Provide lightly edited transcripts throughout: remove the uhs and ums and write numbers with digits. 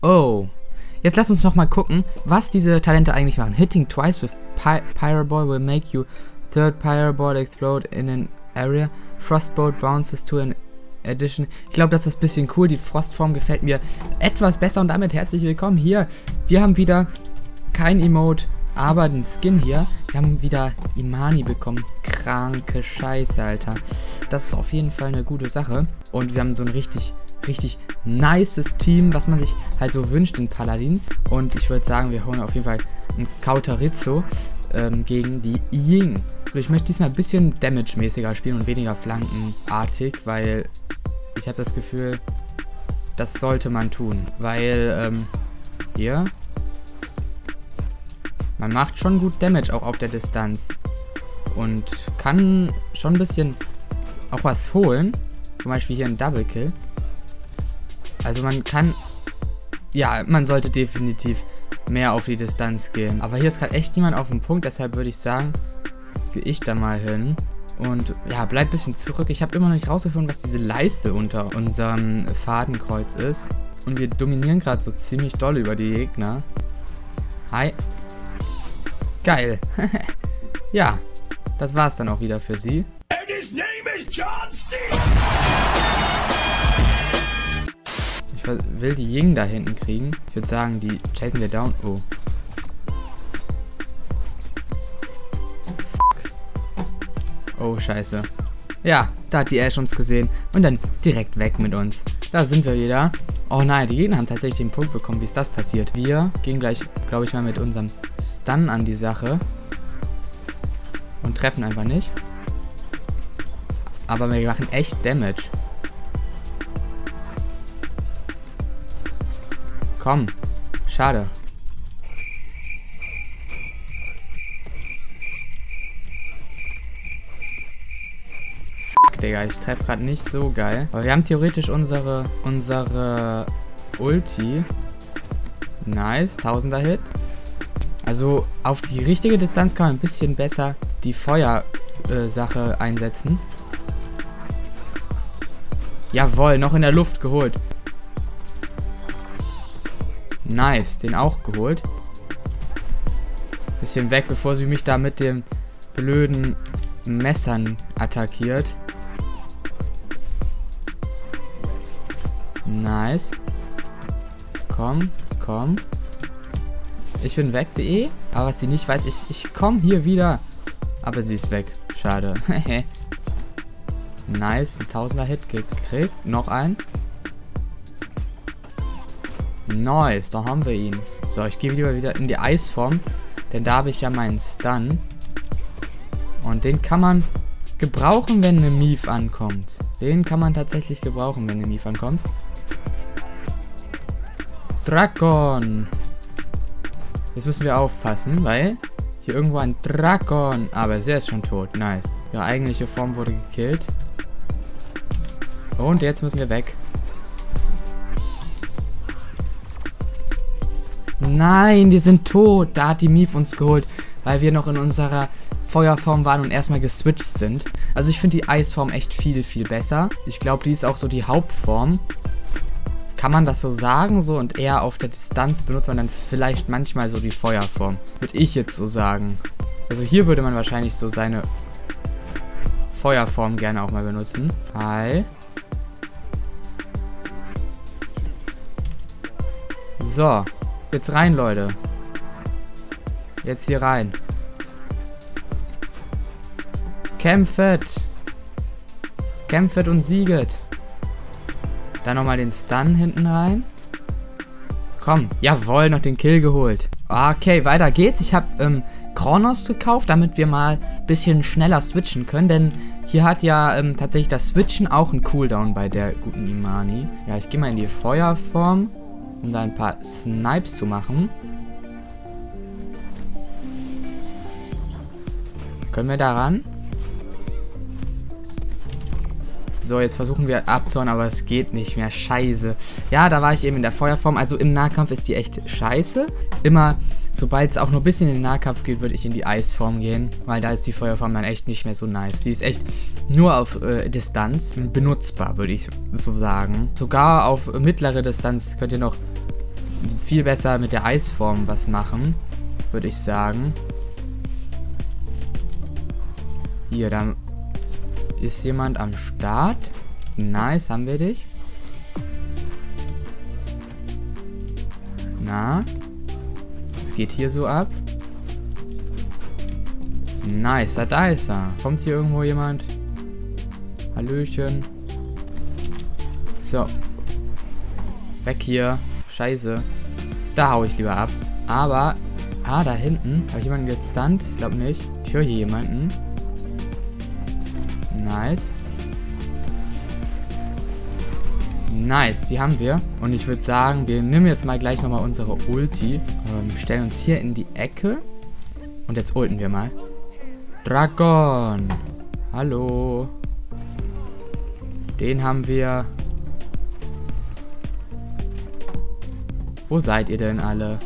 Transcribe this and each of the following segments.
Oh. Jetzt lass uns noch mal gucken, was diese Talente eigentlich machen. Hitting twice with Pyro-Ball will make you third Pyro-Ball explode in an area. Frostbolt bounces to an addition. Ich glaube, das ist ein bisschen cool. Die Frostform gefällt mir etwas besser. Und damit herzlich willkommen hier. Wir haben wieder kein Emote, aber den Skin hier. Wir haben wieder Imani bekommen. Kranke Scheiße, Alter. Das ist auf jeden Fall eine gute Sache. Und wir haben so ein richtig nices Team, was man sich halt so wünscht in Paladins. Und ich würde sagen, wir holen auf jeden Fall einen Kautarizzo gegen die Ying. So, ich möchte diesmal ein bisschen Damage-mäßiger spielen und weniger flankenartig, weil ich habe das Gefühl, das sollte man tun. Weil, hier, man macht schon gut Damage auch auf der Distanz und kann schon ein bisschen auch was holen. Zum Beispiel hier ein Double Kill. Also man kann, ja, man sollte definitiv mehr auf die Distanz gehen. Aber hier ist gerade echt niemand auf dem Punkt, deshalb würde ich sagen, gehe ich da mal hin. Und ja, bleib ein bisschen zurück. Ich habe immer noch nicht rausgefunden, was diese Leiste unter unserem Fadenkreuz ist. Und wir dominieren gerade so ziemlich doll über die Gegner. Hi. Geil. Ja, das war's dann auch wieder für sie. And his name is John C. Ich will die Ying da hinten kriegen. Ich würde sagen, die chasen wir down. Oh. Fuck. Oh, scheiße. Ja, da hat die Ash uns gesehen. Und dann direkt weg mit uns. Da sind wir wieder. Oh nein, die Gegner haben tatsächlich den Punkt bekommen. Wie ist das passiert? Wir gehen gleich, glaube ich, mal mit unserem Stun an die Sache. Und treffen einfach nicht. Aber wir machen echt Damage. Komm. Schade. Fuck, Digga. Ich treffe gerade nicht so geil. Aber wir haben theoretisch unsere Ulti. Nice. 1000er Hit. Also auf die richtige Distanz kann man ein bisschen besser die Feuersache einsetzen. Jawohl, noch in der Luft geholt. Nice, den auch geholt. Bisschen weg, bevor sie mich da mit den blöden Messern attackiert. Nice. Komm, komm. Ich bin weg, DE. Aber was sie nicht weiß, ich komme hier wieder. Aber sie ist weg. Schade. Nice, ein 1000er Hit gekriegt. Noch ein. Nice, da haben wir ihn. So, ich gehe lieber wieder in die Eisform. Denn da habe ich ja meinen Stun. Und den kann man gebrauchen, wenn eine Mief ankommt. Den kann man tatsächlich gebrauchen, wenn eine Mief ankommt. Drakon. Jetzt müssen wir aufpassen, weil hier irgendwo ein Drakon. Aber der ist schon tot. Nice. Ihre eigentliche Form wurde gekillt. Und jetzt müssen wir weg. Nein, wir sind tot. Da hat die Mief uns geholt, weil wir noch in unserer Feuerform waren und erstmal geswitcht sind. Also ich finde die Eisform echt viel besser. Ich glaube, die ist auch so die Hauptform. Kann man das so sagen? So, und eher auf der Distanz benutzt man dann vielleicht manchmal so die Feuerform. Würde ich jetzt so sagen. Also hier würde man wahrscheinlich so seine Feuerform gerne auch mal benutzen. Hi. So. Jetzt rein, Leute. Jetzt hier rein. Kämpfet. Kämpfet und sieget. Dann nochmal den Stun hinten rein. Komm. Jawohl, noch den Kill geholt. Okay, weiter geht's. Ich habe Kronos gekauft, damit wir mal ein bisschen schneller switchen können. Denn hier hat ja tatsächlich das Switchen auch einen Cooldown bei der guten Imani. Ja, ich gehe mal in die Feuerform, um da ein paar Snipes zu machen. Können wir da ran? So, jetzt versuchen wir abzuhauen, aber es geht nicht mehr. Scheiße. Ja, da war ich eben in der Feuerform. Also im Nahkampf ist die echt scheiße. Immer, sobald es auch nur ein bisschen in den Nahkampf geht, würde ich in die Eisform gehen. Weil da ist die Feuerform dann echt nicht mehr so nice. Die ist echt nur auf Distanz benutzbar, würde ich so sagen. Sogar auf mittlere Distanz könnt ihr noch viel besser mit der Eisform was machen, würde ich sagen. Hier, da ist jemand am Start. Nice, haben wir dich. Na, was geht hier so ab? Nice, da ist er. Kommt hier irgendwo jemand? Hallöchen. So. Weg hier. Scheiße. Da hau ich lieber ab. Aber, da hinten. Habe ich jemanden gestunt? Ich glaube nicht. Ich höre hier jemanden. Nice. Nice, die haben wir. Und ich würde sagen, wir nehmen jetzt mal gleich nochmal unsere Ulti. Stellen uns hier in die Ecke. Und jetzt ulten wir mal. Dragon. Hallo. Den haben wir. Wo seid ihr denn alle?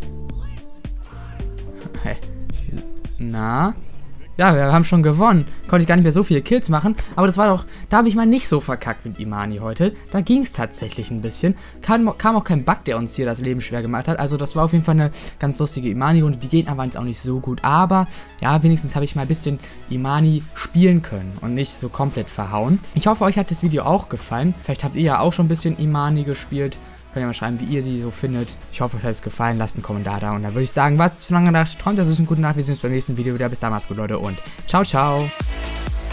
Na? Ja, wir haben schon gewonnen. Konnte ich gar nicht mehr so viele Kills machen. Aber das war doch... Da habe ich mal nicht so verkackt mit Imani heute. Da ging es tatsächlich ein bisschen. Kam auch kein Bug, der uns hier das Leben schwer gemacht hat. Also das war auf jeden Fall eine ganz lustige Imani-Runde. Die Gegner waren jetzt auch nicht so gut. Aber ja, wenigstens habe ich mal ein bisschen Imani spielen können. Und nicht so komplett verhauen. Ich hoffe, euch hat das Video auch gefallen. Vielleicht habt ihr ja auch schon ein bisschen Imani gespielt. Könnt ihr mal schreiben, wie ihr die so findet. Ich hoffe, euch hat es gefallen. Lasst einen Kommentar da. Und dann würde ich sagen, was jetzt für lange Nacht. Träumt, das ist eine gute Nacht. Wir sehen uns beim nächsten Video wieder. Bis dann, macht's gut, Leute. Und ciao, ciao.